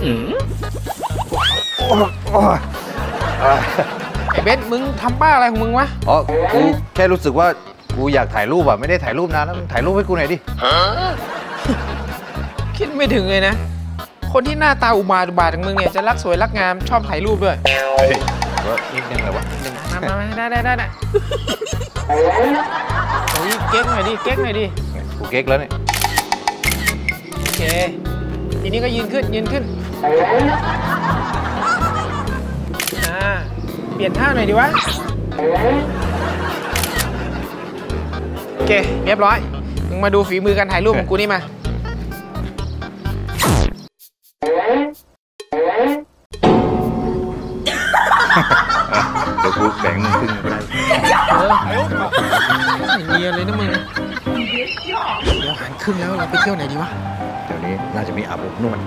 ไอ้เบนมึงทำบ้าอะไรของมึงวะอ๋อกูแค่รู้สึกว่ากูอยากถ่ายรูปอะไม่ได้ถ่ายรูปนานแล้วถ่ายรูปให้กูหน่อยดิคิดไม่ถึงเลยนะคนที่หน้าตาอุบาทอย่างมึงเนี่ยจะรักสวยรักงามชอบถ่ายรูปด้วยเฮ้ยก็นิดนึงเลยวะมาได้โอ้ยเก๊กหน่อยดิกูเก๊กแล้วเนี่ยโอเคทีนี้ก็ยืนขึ้นเปลี่ยนท่าหน่อยดิวะโอเคเรียบร้อยมึงมาดูฝีมือการถ่ายรูปของกูนี่มาเดี๋ยวกูแบ่งมึงครึ่งก็ได้เนียนเลยนะมึงเดี๋ยวหันครึ่งแล้วเราไปเที่ยวไหนดีวะเดี๋ยวนี้น่าจะมีอาบอบนวด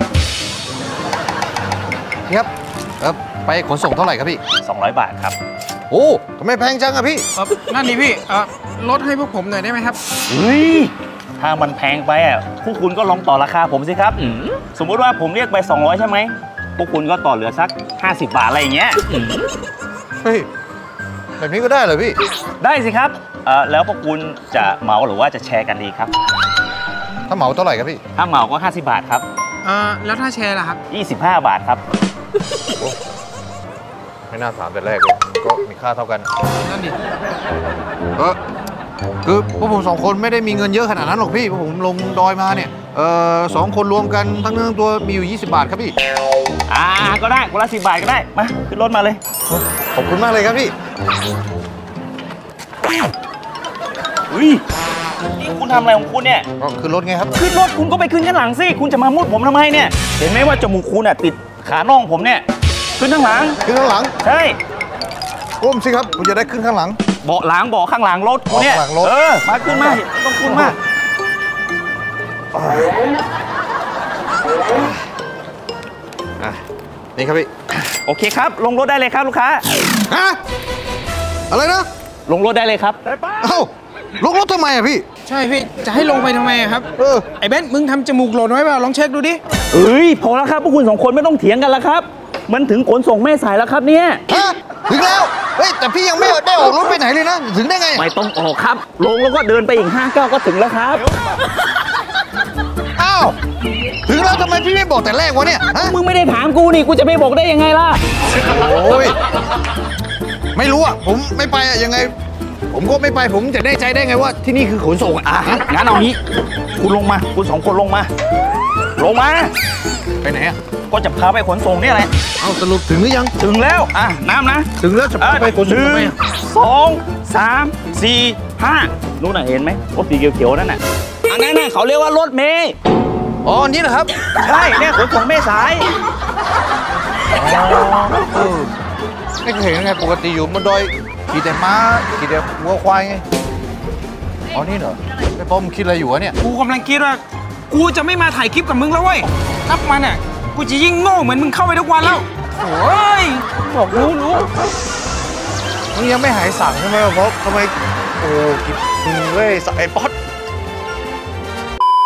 ครับไปขนส่งเท่าไหร่ครับพี่ 200 บาทครับโอ้ทำไมแพงจังอะพี่นั่นดิพี่ลดให้พวกผมหน่อยได้ไหมครับเฮ้ยถ้ามันแพงไปอ่ะพวกคุณก็ลองต่อราคาผมสิครับสมมุติว่าผมเรียกไป200ใช่ไหมพวกคุณก็ต่อเหลือสัก50 บาทอะไรอย่างเงี้ยเฮ้ยแบบนี้ก็ได้เหรอพี่ได้สิครับแล้วพวกคุณจะเหมาหรือว่าจะแชร์กันดีครับถ้าเหมาเท่าไหร่ครับพี่ถ้าเหมาก็50 บาทครับแล้วถ้าแชร์ล่ะครับ 25 บาทครับไม่น่าถามแต่แรกเลยก็มีค่าเท่ากันนั่นดิคือพวกผม2 คนไม่ได้มีเงินเยอะขนาดนั้นหรอกพี่พวกผมลงดอยมาเนี่ย2 คนรวมกันทั้งเนื้อตัวมีอยู่20 บาทครับพี่ก็ได้คนละ10 บาทก็ได้มาขึ้นรถมาเลยขอบคุณมากเลยครับพี่อุ้ยนี่คุณทำอะไรของคุณเนี่ยขึ้นรถไงครับขึ้นรถคุณก็ไปขึ้นข้างหลังสิคุณจะมามุดผมทำไมเนี่ยเห็นไหมว่าจมูกคุณติดขาน่องผมเนี่ยขึ้นข้างหลังใช่ก้มสิครับผมจะได้ขึ้นข้างหลังเบาะหลังเบาะข้างหลังรถคุณเนี่ยมาขึ้นมาต้องขึ้นมานี่ครับพี่โอเคครับลงรถได้เลยครับลูกค้าอะไรนะลงรถได้เลยครับเอ้าลงรถทำไมอะพี่ใช่พี่จะให้ลงไปทำไมครับไอ้เบนมึงทำจมูกหล่นไว้เปล่าลองเช็คดูดิพอแล้วครับพวกคุณ2 คนไม่ต้องเถียงกันแล้วครับมันถึงขนส่งแม่สายแล้วครับเนี่ยถึงแล้วเฮ้ยแต่พี่ยังไม่ได้ออกรถไปไหนเลยนะถึงได้ไงไม่ต้องออกครับลงแล้วก็เดินไปอีก5 ก้าวก็ถึงแล้วครับอ้าวถึงแล้วทำไมพี่ไม่บอกแต่แรกวะเนี่ยมึงไม่ได้ถามกูนี่กูจะไม่บอกได้ยังไงล่ะโอ้ยไม่รู้อะผมไม่ไปอะยังไงผมก็ไม่ไปผมจะแน่ใจได้ไงว่าที่นี่คือขนส่งงั้นเอางี้คุณลงมาคุณ2 คนลงมาไปไหนอะก็จะพาไปขนส่งนี่แหละเอาสรุปถึงหรือยังถึงแล้วน้ำนะถึงแล้วจะพาไปขนส่งไหม 2 3 4 5นู่นน่ะเห็นไหมรถสีเขียวๆนั่นน่ะอันนั้นน่ะเขาเรียกว่ารถเมล์นี่เหรอครับใช่เนี่ยขนส่งแม่สายไม่เคยเห็นไงปกติอยู่บนดอยขี่แต่ม้าขี่แต่วัวควายไงนี่เหรอไอ้ป้อมคิดอะไรอยู่วะเนี่ยกูกำลังคิดว่ากูจะไม่มาถ่ายคลิปกับมึงแล้วเว้ยนับมันอ่ะกูจะยิ่งโง่เหมือนมึงเข้าไปทุกวันแล้วโอ้ยบอกรู้มึงยังไม่หายสั่งใช่ไหมเพราะทำไมกินเว้ยไอ้ป๊อต